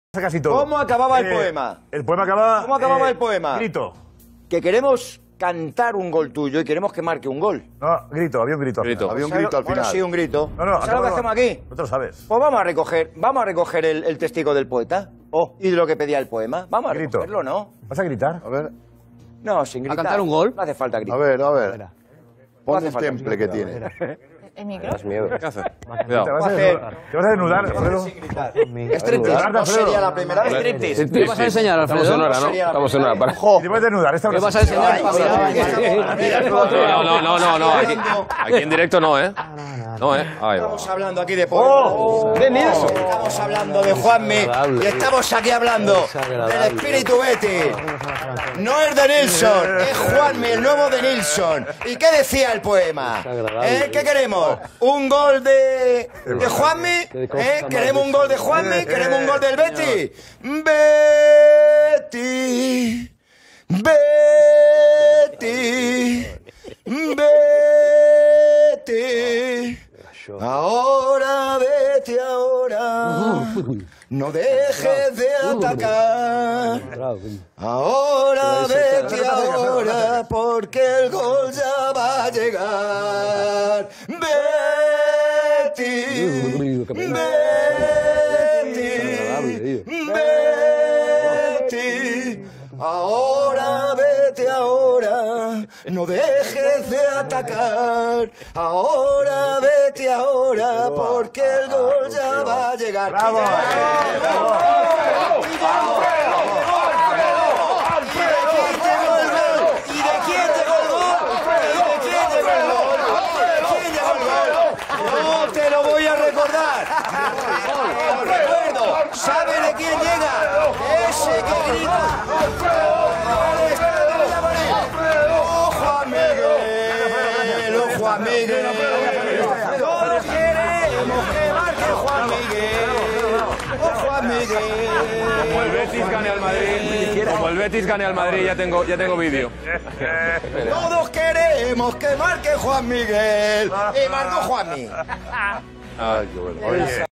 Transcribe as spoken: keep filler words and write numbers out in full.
Casi todo. ¿Cómo acababa el Eh, poema? El poema acababa... ¿Cómo acababa eh, el poema? Grito. Que queremos cantar un gol tuyo y queremos que marque un gol. No, grito, había un grito. al Grito. final. Había un ¿Sabes grito lo- al bueno, final. sí, un grito. No, no, ¿Sabes lo que acaba- hacemos aquí? No te lo sabes. Pues vamos a recoger, vamos a recoger el, el testigo del poeta. Oh. Y de lo que pedía el poema. Vamos a Grito. recogerlo, ¿no? ¿Vas a gritar? A ver, No, sin gritar. cantar un gol? No hace falta a gritar. ver, a ver. No Pon hace el falta temple que tiene. ¿El micro? ¿Qué haces? ¿Te Cuidado. vas a hacer- desnudar, ¿Te vas a desnudar, Alfredo? Sin gritar. Striptease. No sería la primera vez. Striptease. ¿Qué vas a enseñar, Estamos en Alfredo? hora, ¿no? Sería la Estamos en hora. primera Para... ¿Y te vas a desnudar? Esta ¿Qué hora vas a sí. enseñar Ay, para sí, mirar? No, no, no, no, no. Aquí, aquí en directo no, ¿eh? No, ¿eh? Ahí va. Estamos hablando aquí de poema. De Nilsson. Estamos hablando de Juanmi. Y estamos aquí hablando del espíritu Betty. No es de Nilsson, es Juanmi, el nuevo de Nilsson. ¿Y qué decía el poema? ¿Eh? ¿Qué queremos? ¿Un gol de, de Juanmi? ¿Eh? ¿Queremos un gol de Juanmi? ¿Queremos un gol del Betty? Betty. Betty. Betty. Ahora, Betty, ahora. No dejes de atacar. Ahora, vete ahora, porque el gol ya va a llegar. Betty, Betty, Betty. Ahora, vete ahora, no dejes de atacar. Ahora, vete ahora, porque el gol ya va a llegar. ¡Bravo! ¿Y de quién llegó el gol? ¿Y de quién llegó el gol? ¿De quién llegó el gol? No te lo voy a recordar. Os recuerdo. ¿Sabe de quién llega? Ese que grita. ¡Oh, Juan Miguel! ¡Oh, Juan Miguel! Todos queremos que marque Juan Miguel. ¡Oh, Juan Miguel! Como el Betis gane al Madrid, como el Betis gane al Madrid, ya tengo, ya tengo vídeo. Todos queremos que marque Juan Miguel. Y marcó Juanmi. Ay, qué bueno. Oye.